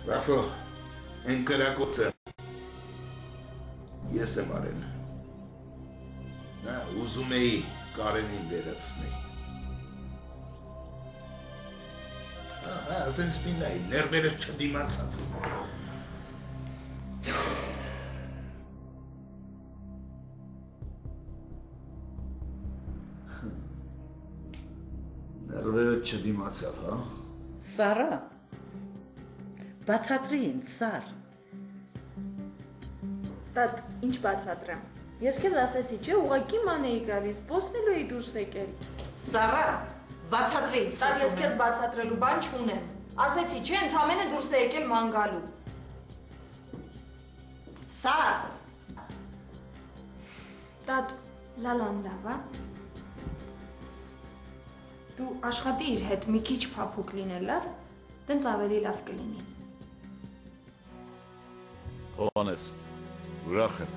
Ռաֆո, են կրակոցը։ Ես եմ արել։ Նա ուզում էի Կարենին վերացնել։ Ահա, այդպես մինայի, ներվերս չդիմացավ։ Ներվերը չդիմացավ, հա։ Սարա, բացատրի ինձ, Սար։ Տատ, ինչ բացատրեմ։ Ես քեզ ասեցի, չէ, ուղղակի ման էի գալիս, պոստելու էի դուրս եկել։ Սարա, բացատրի ինձ։ Տատ, ես քեզ բացատրելու բան չունեմ։ Ասեցի, չէ, ընդամենը դուրս է եկել ման գալու։ Սար։ Տատ, լալանդավա։ Դու աշխատիր հետ մի քիչ փափուկ լինել, լավ, տենց ավելի լավ կլինի։ Հովանես, ուրախ եմ։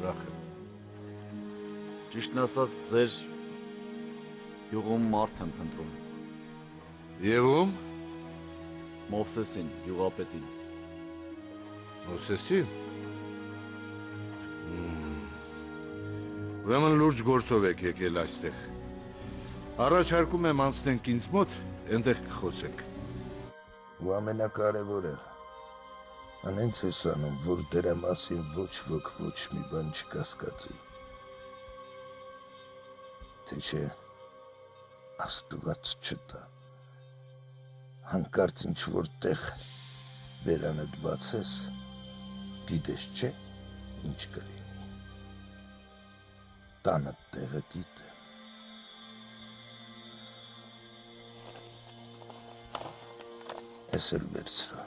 Ճիշտն ասած, ձեր յուղում մարդ եմ փնտրում։ Եվ ում? Մովսեսին, յուղապետին։ Մովսեսին? Ուրեմն լուրջ գործով եք եկել այստեղ։ Առաջարկում եմ անցնենք ինձ մոտ, այնտեղ կխոսենք։ Ու ամենակարևորը, անենց ես անում, որ դրա մասին ոչ ոք ոչ մի բան չկասկածի։ Թե չէ, Աստված չտա։ Հանկարծ ինչ-որ տեղ բերանդ բացես, գիտես չէ, ինչ կլինի։ Տանդ տեղը գիտեմ։ Ես էլ վերցրա։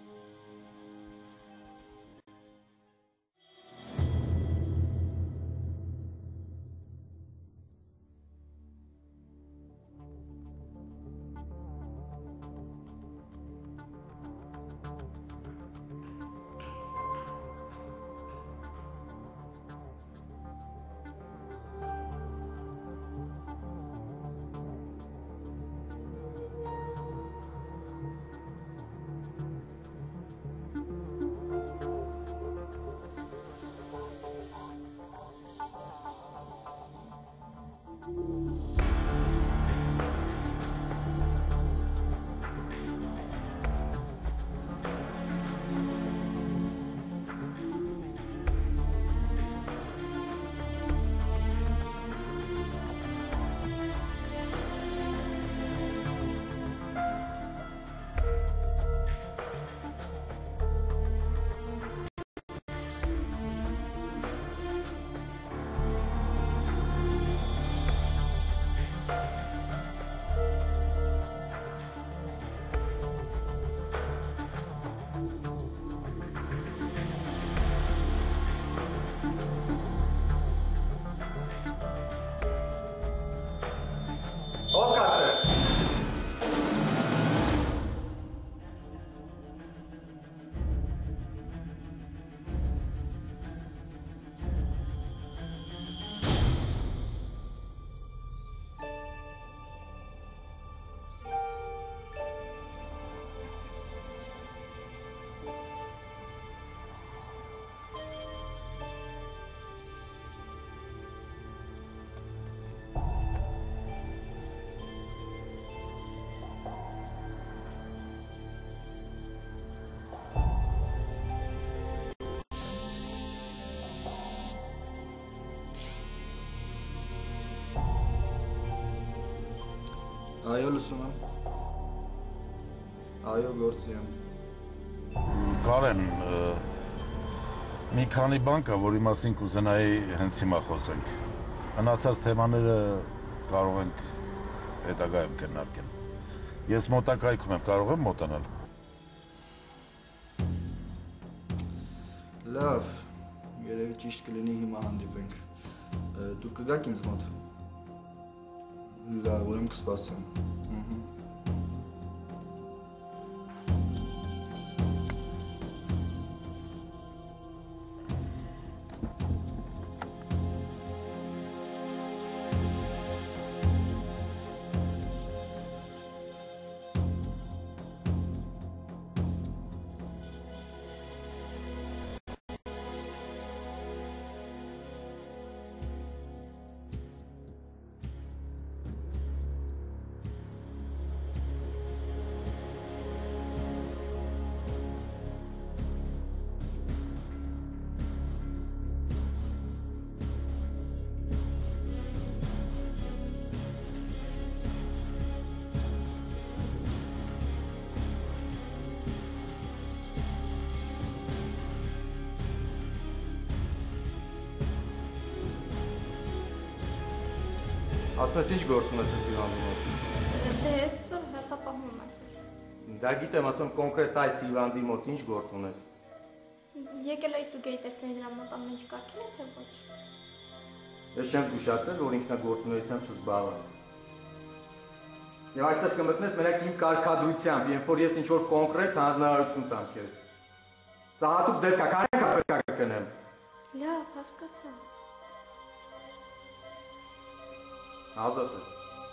Այո, լսում եմ։ Այո, գործի եմ։ Կարեն, մի քանի բան կա, որի մասին կուզենայի հենց հիմա խոսենք։ Մնացած թեմաները կարող ենք հետագայում քննարկել։ Ես մոտակայքում եմ, կարող եմ մոտանալ։ Լավ, երևի ճիշտ կլինի հիմա հանդիպենք։ Դուք կգաք ինձ մոտ։ Լավ, ուրեմն կսպասեմ։ Ասում ես ինչ գործ ունես այս հիվանդի մոտ։ Դե ես հերթապահում եմ այսօր։ Դա գիտեմ, ասում եմ կոնկրետ այս հիվանդի մոտ ինչ գործ ունես։ Եկել էի ստուգեի տեսնել դրա մոտ ամեն ինչ կարգին է թե ոչ։ Ես չեմ զգուշացել, որ ինքնագործունեությամբ չզբաղված։ Եվ այստեղ կմտնես մենակ իմ կարգադրությամբ, երբ որ ես ինչ-որ կոնկրետ հանձնարարություն տամ քեզ։ Սա հատուկ դեպք է, քանի պետք է կրկնեմ։ Լավ, հասկացա։ Ազատ ես։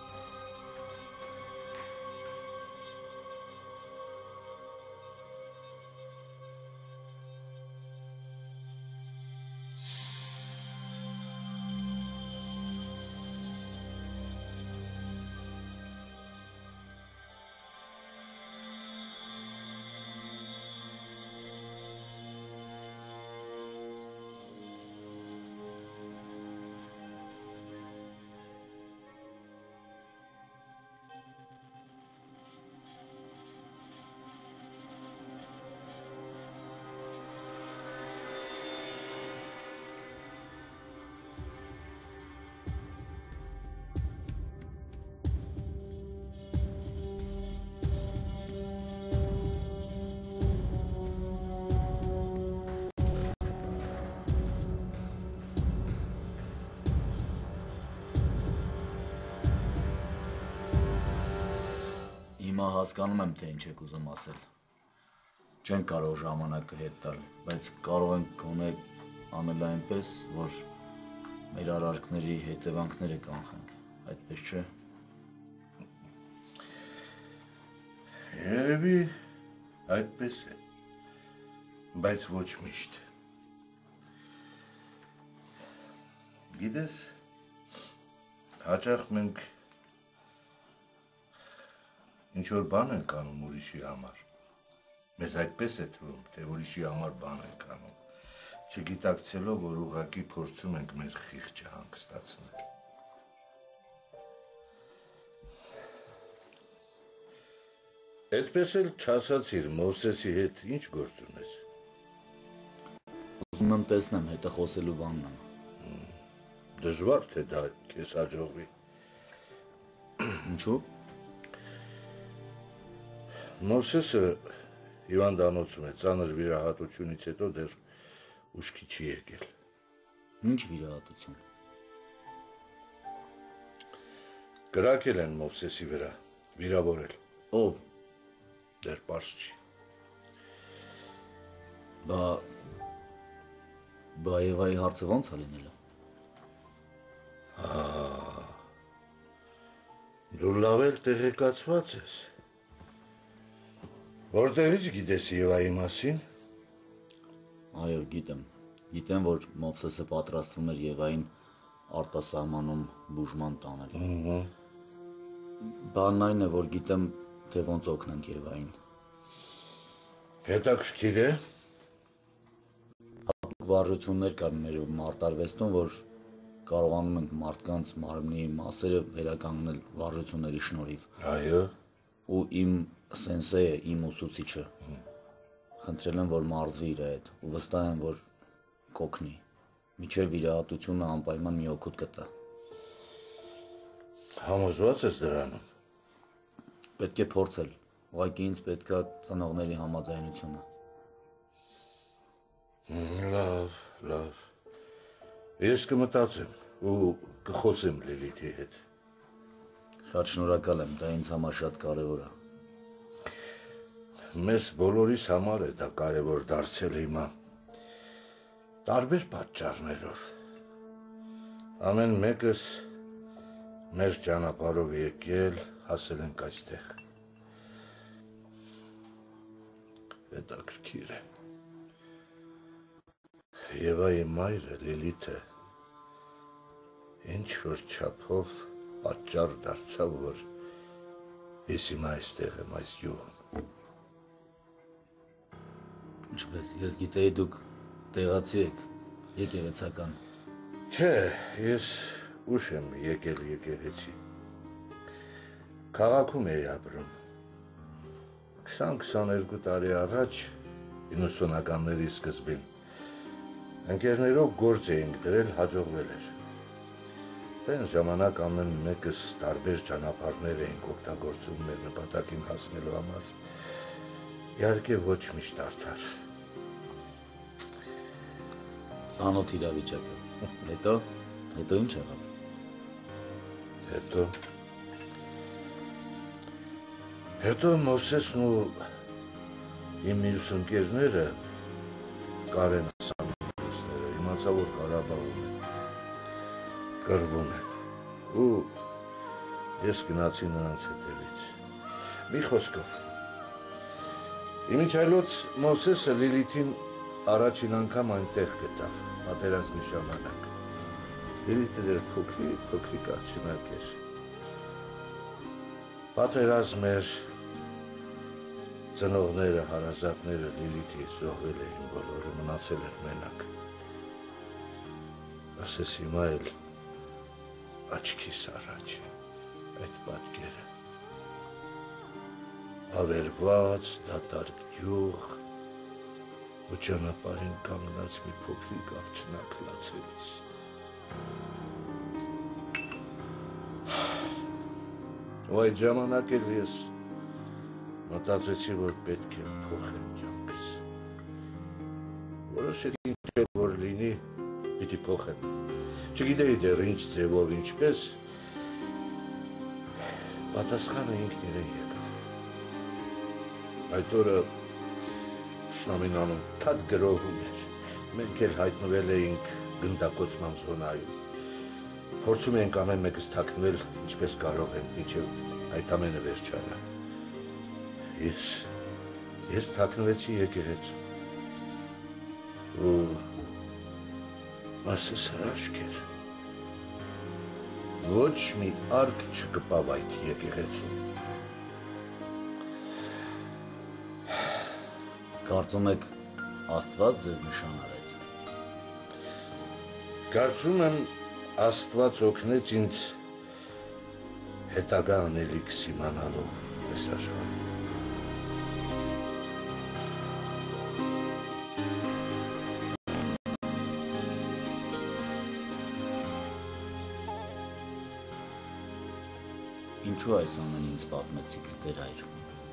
Հիմա հասկանում եմ, թե ինչ եք ուզում ասել։ Չենք կարող ժամանակը հետ տալ, բայց կարող ենք գոնե անել այնպես, որ մեր արարքների հետևանքները կանխենք, այդպես չէ։ Երևի այդպես է, բայց ոչ միշտ։ Գիտես, հաճախ մենք ինչ-որ բան ենք անում ուրիշի համար։ Մեզ այդպես է թվում, թե ուրիշի համար բան ենք անում, չգիտակցելով, որ ուղղակի փորձում ենք մեր խիղճը հանգստացնել։ Այդպես էլ չասացիր Մովսեսի հետ ինչ գործ ունես։ Ուզում եմ տեսնեմ, հետը խոսելու բանն եմ։ Դժվար թե դա քեզ հաջողվի։ Ինչու՞։ Մովսեսը հիվանդանոցում է, ծանր վիրահատությունից հետո դեռ ուշքի չի եկել։ Ինչ վիրահատություն։ Կրակել են Մովսեսի վրա, վիրավորել։ Ով։ Դեռ պարզ չի։ Բա Եվայի հարցը ո՞նց է լինելու։ Դու լավ էլ տեղեկացված ես։ Որտեղից գիտես Եվայի մասին։ Այո, գիտեմ, որ Մովսեսը պատրաստվում էր Եվային արտասահմանում բուժման տանել։ Բանն այն է, որ գիտեմ, թե ոնց օգնենք Եվային։ Հետաքրքիր է։ Հատուկ վարժություններ կան մեր մարտարվեստում, որ կարողանում ենք մարդկանց մարմնի մասերը վերականգնել վարժությունների շնորհիվ։ Այո։ Ու իմ սենսեյը, իմ ուսուցիչը խնդրել եմ, որ մարզվի իր հետ ու վստահ եմ, որ կօգնի։ Միջև վիրահատությունը անպայման մի օգուտ կտա։ Համոզված ես դրանում։ Պետք է փորձել, ուղղակի ինձ պետք է ծնողների համաձայնությունը։ Լավ։ Ես կմտածեմ ու կխոսեմ Լիլիթի հետ։ Շատ շնորհակալ եմ, դա ինձ համար շատ կարևոր է։ Մեզ բոլորիս համար է դա կարևոր դարձել հիմա։ Տարբեր պատճառներով։ Ամեն մեկս մեր ճանապարհով եկել, հասել ենք այստեղ։ Հետաքրքիր է։ Եվայի մայրը Լիլիթը ինչ-որ չափով պատճառ դարձավ, որ ես հիմա այստեղ եմ այս յուղում։ Ինչպես, ես գիտեի դուք տեղացի եք, եկեղեցական։ Չէ, ես ուշ եմ եկել եկեղեցի։ Քաղաքում էի ապրում։ 20-22 տարի առաջ 90-ականների սկզբին ընկերներով գործ էինք դրել, հաջողվել էր։ Այն ժամանակ ամեն մեկս տարբեր ճանապարհներ էինք օգտագործում մեր նպատակին հասնելու համար։ Իհարկե ոչ միշտ արդար։ Ծանոթ իրավիճակը։ Հետո ինչ եղավ։ Հետո Մովսեսն ու իմ մյուս ընկերները Կարենը սամուսները իմացա, որ Ղարաբաղում են, կռվում են, ու ես գնացի նրանց հետևից։ Մի խոսքով, իմիջայլոց Մովսեսը Լիլիթին առաջին անգամ այնտեղ գտավ, պատերազմի ժամանակ։ Լիլիթը դեռ փոքրիկ աղջնակ էր։ Պատերազմ էր, ծնողները, հարազատները Լիլիթի զոհվել էին բոլորը, մնացել էր մենակ։ Ասես հիմա էլ աչքիս առաջ այդ պատկերը։ Ավերված, դատարկ գյուղ, ու ճանապարհին կանգնած մի փոքրիկ աղջնակ լացելիս։ Ու այդ ժամանակ էլ ես մտածեցի, որ պետք է փոխեմ կյանքս։ Որոշեցի որ լինի, պիտի փոխեմ։ Չգիտեի դեռ ինչ ձևով, ինչպես, պատասխանը ինքն իրեն եկավ։ Այդ օրը թշնամին անընդհատ գրոհում էր։ Մենք էլ հայտնվել էինք գնդակոծման զոնայում։ Փորձում էինք ամեն մեկս թաքնվել, ինչպես կարող ենք, մինչև այդ ամենը վերջանա։ Ես թաքնվեցի եկեղեցում։ Ու ասես հրաշք էր։ Ոչ մի արկ չկպավ այդ եկեղեցում։ Կարծում եք Աստված ձեզ նշան արեց։ Կարծում եմ Աստված օգնեց ինձ հետագա անելիքս իմանալու այս աշխարհում։ Ինչու այս ամեն ինձ պատմեցիք Տեր հայր։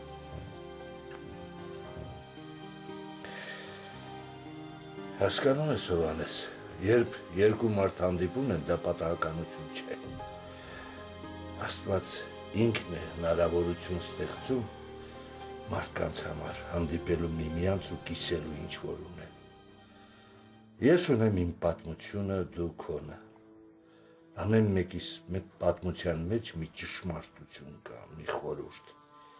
Հասկանում ես, Հովհաննես, երբ երկու մարդ հանդիպում են, դա պատահականություն չէ։ Աստված ինքն է հնարավորություն ստեղծում մարդկանց համար հանդիպելու միմյանց ու կիսելու ինչ-որ ունեն։ Ես ունեմ իմ պատմությունը, դու քոնը։ Ամեն մեկիս մեկ պատմության մեջ մի ճշմարտություն կա, մի խորհուրդ։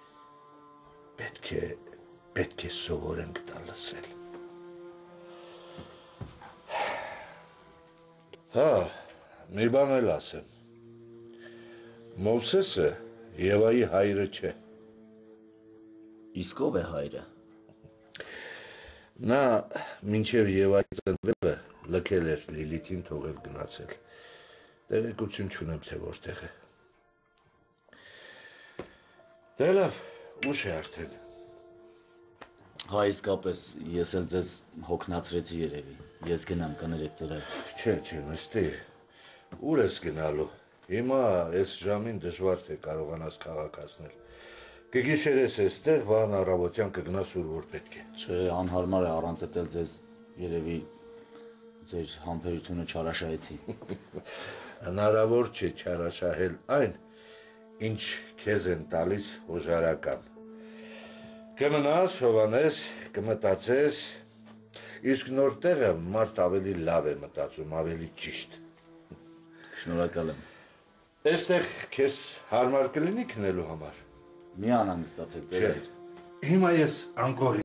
Պետք է սովորենք դա լսել։ Հա, մի բան էլ ասեմ։ Մովսեսը Եվայի հայրը չէ։ Իսկ ով է հայրը։ Նա մինչև Եվայի ծնվելը լքել էր Լիլիթին, թողել գնացել։ Տեղեկություն չունեմ, թե որտեղ է։ Դե լավ, ուշ է արդեն։ Հա, իսկապես, ես էլ ձեզ հոգնացրեցի երևի։ Ես գնամ, կներեք Տեր հայր։ Չէ, նստի։ Ուր ես գնալու։ Հիմա այս ժամին դժվար թե կարողանաս քաղաք հասնել։ Կգիշերես էստեղ, վաղն առավոտյան կգնաս ուր որ պետք է։ Չէ, անհարմար է առանց էլ ձեզ երևի ձեր համբերությունը չարաշահեցի։ Հնարավոր չէ չարաշահել այն, ինչ քեզ են տալիս հոժարական։ Կմնաս, Հովհաննես, կմտածես, իսկ նոր տեղը մարդ ավելի լավ է մտածում, ավելի ճիշտ։ Շնորհակալ եմ։ Այստեղ քեզ հարմար կլինի քնելու համար։ Մի անհանգստացեք Տեր հայր։ Հիմա ես անկողի